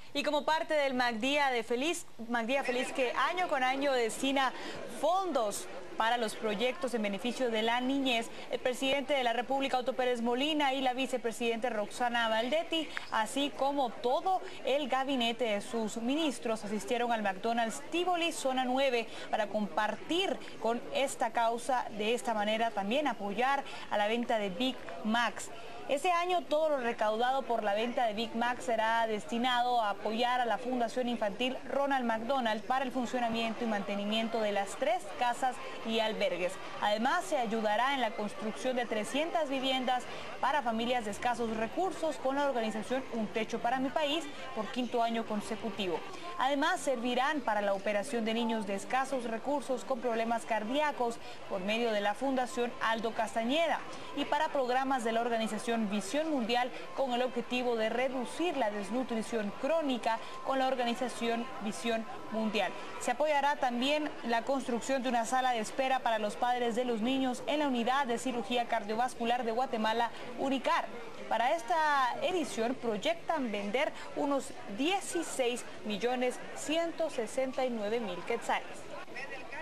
Y como parte del MacDía Feliz que año con año destina fondos para los proyectos en beneficio de la niñez, el presidente de la República, Otto Pérez Molina, y la vicepresidenta Roxana Valdetti, así como todo el gabinete de sus ministros, asistieron al McDonald's Tivoli, zona 9, para compartir con esta causa, de esta manera también apoyar a la venta de Big Macs. Este año todo lo recaudado por la venta de Big Mac será destinado a apoyar a la Fundación Infantil Ronald McDonald para el funcionamiento y mantenimiento de las 3 casas y albergues. Además, se ayudará en la construcción de 300 viviendas para familias de escasos recursos con la organización Un Techo para Mi País por 5º año consecutivo. Además, servirán para la operación de niños de escasos recursos con problemas cardíacos por medio de la Fundación Aldo Castañeda y para programas de la organización Visión Mundial con el objetivo de reducir la desnutrición crónica con la organización Visión Mundial. Se apoyará también la construcción de una sala de espera para los padres de los niños en la Unidad de Cirugía Cardiovascular de Guatemala, UNICAR. Para esta edición proyectan vender unos 16.169.000 quetzales.